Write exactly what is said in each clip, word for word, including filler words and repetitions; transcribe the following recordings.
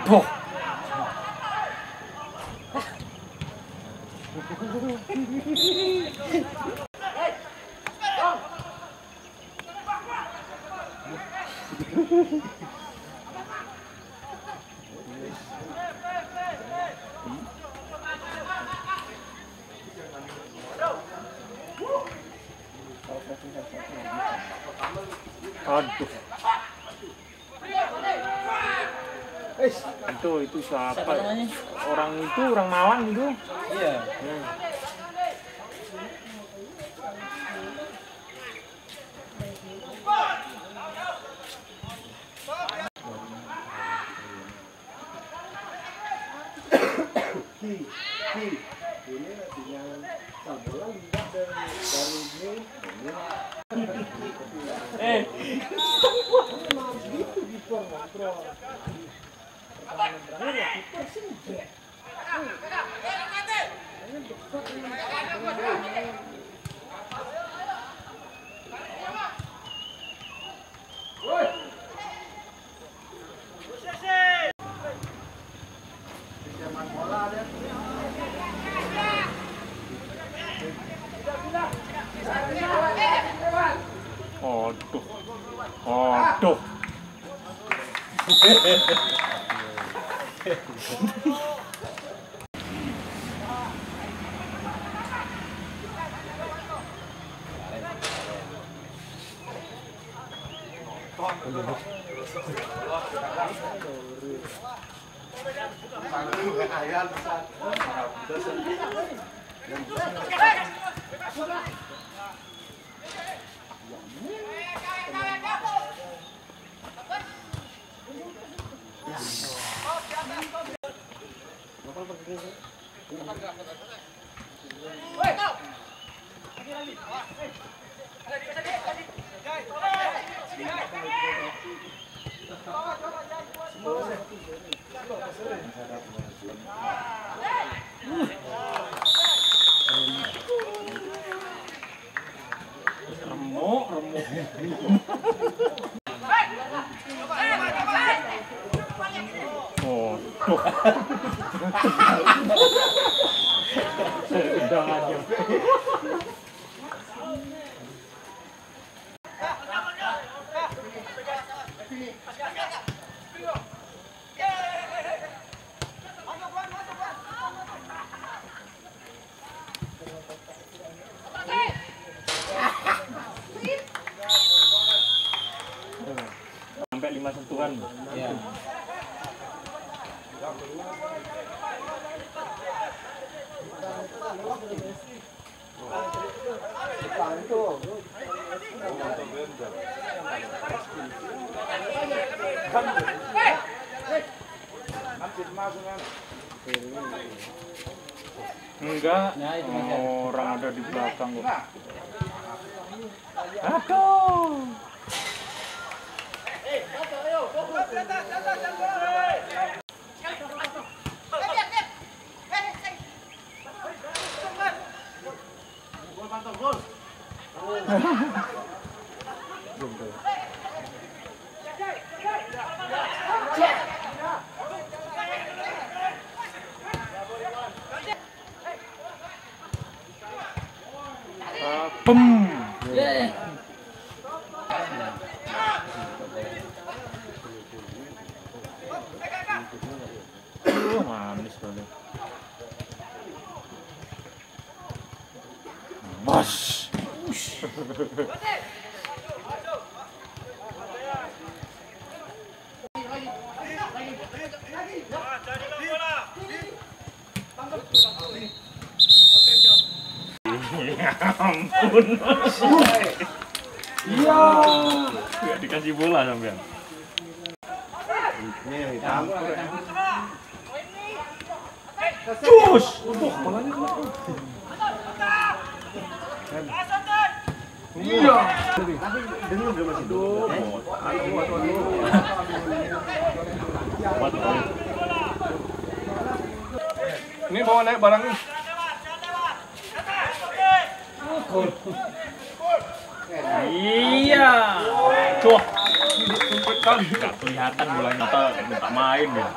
Tuh. Aduh. Itu itu siapa? Siapa namanya? Orang itu orang Malang itu. Iya. Hmm. Eh, Aduh. Aduh. Remuk, remuk. Oh, tuh. Udah aja. Sampai lima sentuhan. Iya. Enggak, Nah, itu masih ada. orang ada di belakang kok. Aduh. Uh, Pem. Yeah. Oh, manis sekali. Bos. Ya ampun. Iya. Enggak dikasih bola sampean. Nih, campur. Cus. Waduh, bolanya kenapa? Iya. Tapi dengar udah masih dulu. Ini bawa naik barangnya. Iya. Tuh. kali. Nggak kelihatan mulai atau minta main ya.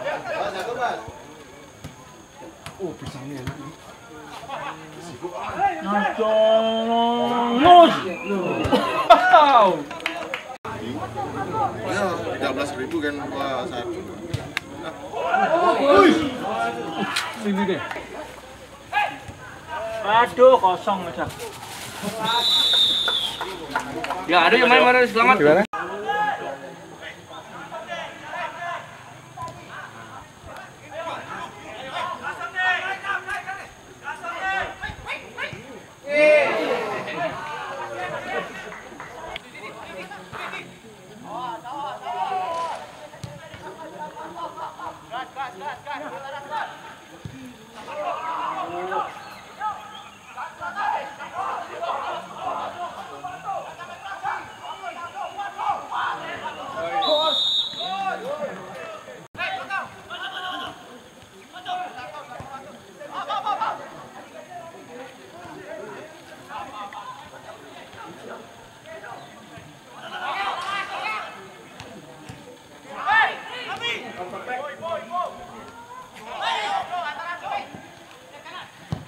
Oh, pisangnya enak nih. Nus. Wow. Ya, tiga belas ribu kan wah satu. Sini deh. Aduh, kosong aja. Ya ada yang main mana selamat. Gimana?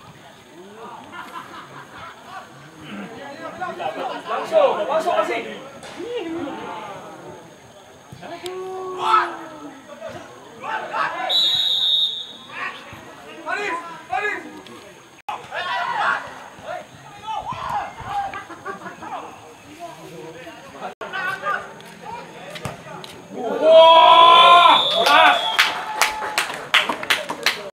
Masuk, masuk masih.